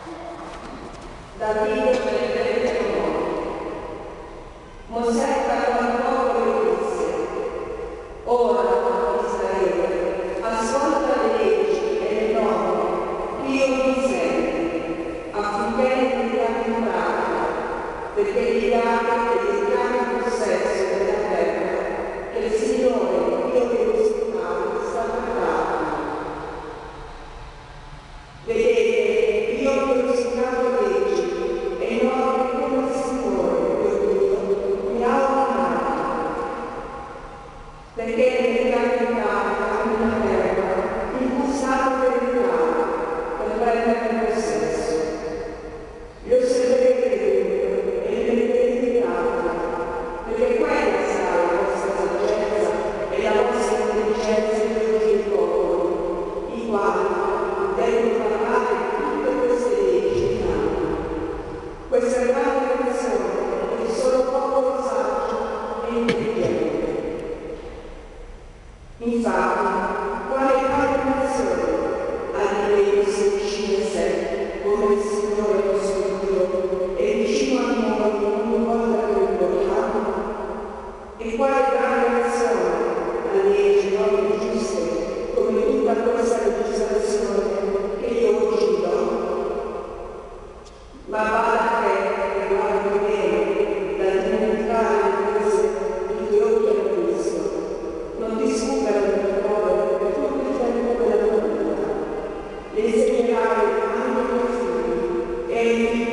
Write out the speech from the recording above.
Da Dio per il Mosè parlò al popolo e disse: ora, Israele, ascolta le leggi e le norme che io vi insegno, affinché le mettiate in pratica, perché gli date e gli diate il possesso della terra che il Signore, Dio dei vostri padri, sta preparando. Vedete, io vi ho insegnato leggi e norme come il Signore, Dio, mi ha ordinato, perché le mettiate in pratica una terra in cui state per entrare, per prendere il possesso. Li osserverete dunque e li metterete in pratica, perché quella sarà la vostra saggezza e la vostra intelligenza in gli occhi dei popoli, i quali devono parlare tutte queste leggi in anno. Questa grande nazione è solo popolo saggio e intelligente. Infatti, quale nazione ha di lei se vicino a sé, come il Signore nostro Dio, è vicino a noi ogni volta che lo incontriamo? E quale grande nazione ha leggi norme giuste, come tutta questa legislazione che io oggi do? Ma bada a te e guarda bene dal dimenticare le cose che i tuoi occhi hanno visto. Non ti sfuggano le parole per tutto il tempo della tua vita. Le insegnerai anche ai tuoi figli e ai figli